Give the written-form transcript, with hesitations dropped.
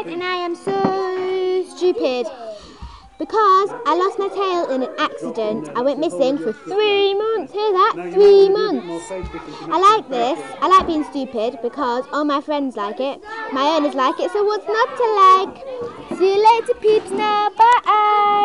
like, and I am so stupid. Because I lost my tail in an accident. I went missing for 3 months. Hear that? 3 months. I like this. I like being stupid because all my friends like it. My owners like it, so what's not to like? See you later, peeps. Now, bye.